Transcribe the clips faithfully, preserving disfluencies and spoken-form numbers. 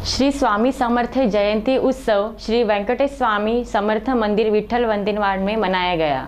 श्री स्वामी समर्थ जयंती उत्सव श्री वेंकटेश स्वामी समर्थ मंदिर विठल वंदनवाड़ में मनाया गया।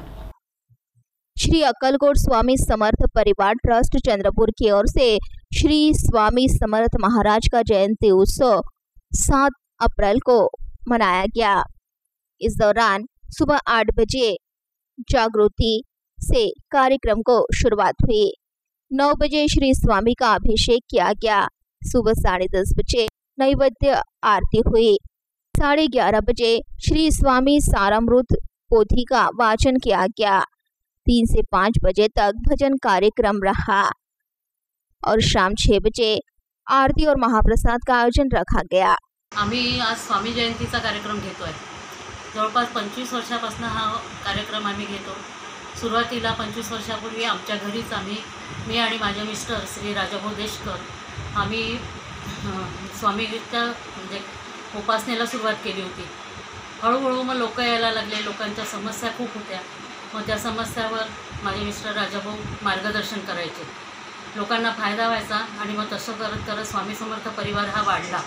श्री अक्कलकोट स्वामी समर्थ परिवार ट्रस्ट चंद्रपुर की ओर से श्री स्वामी समर्थ महाराज का जयंती उत्सव सात अप्रैल को मनाया गया। इस दौरान सुबह आठ बजे जागृति से कार्यक्रम को शुरुआत हुई। नौ बजे श्री स्वामी का अभिषेक किया गया। सुबह साढ़े दस बजे नैवेद्य आरती हुई। साढ़े ग्यारह बजे श्री स्वामी सारामृत पोथी का वाचन किया गया। तीन से पाँच बजे तक भजन कार्यक्रम रहा और शाम छः बजे आरती और महाप्रसाद का आयोजन रखा गया। आम्ही आज स्वामी जयंतीचा कार्यक्रम घेतोय। जवळपास पंचवीस वर्षापासून हा कार्यक्रम आम्ही घेतो। सुरुवातीला पंचवीस वर्षापूर्वी आमच्या घरीच आम्ही मी आणि माझे मिस्टर श्री राजाभाऊ देशकर आम्ही स्वामीच्या म्हणजे उपासनेला सुरुवात केली होती। हळूहळू मग लोक यायला लागले, लोकांच्या समस्या खूप होत्या। मग त्या समस्यावर माझे मिस्टर राजाभाऊ मार्गदर्शन करायचे, लोकांना फायदा व्हायचा आणि मग तसं करत करत स्वामी समर्थ परिवार हा वाढला।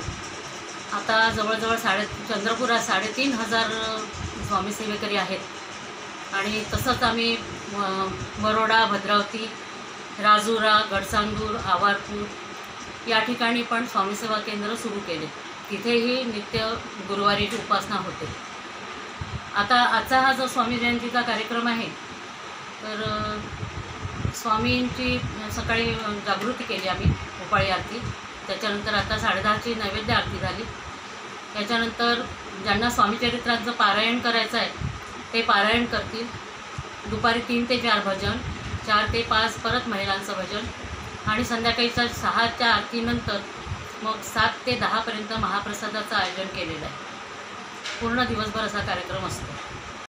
आता जवळजवळ साडे चंद्रपुरात साडेतीन हजार स्वामी सेवेकरी आहेत आणि तसंच आम्ही बरोडा, भद्रावती, राजुरा, गडसांगूर, आवारपूर या ठिकाणी पण स्वामी सेवा केंद्र सुरू केले। तिथेही नित्य गुरुवारी उपासना होते। आता आजचा हा जो स्वामी जयंतीचा कार्यक्रम आहे तर स्वामींची सकाळी जागृती केली आम्ही, उपाळी आरती, त्याच्यानंतर आता साडेदहाची नैवेद्य आरती झाली। त्याच्यानंतर ज्यांना स्वामीचरित्राचं पारायण करायचं आहे ते पारायण करतील। दुपारी तीन ते चार भजन, चार ते पाच परत महिलांचं भजन आणि संध्याकाळीच्या सहाच्या आरतीनंतर मग सात ते दहापर्यंत महाप्रसादाचं आयोजन केलेलं आहे। पूर्ण दिवसभर असा कार्यक्रम असतो।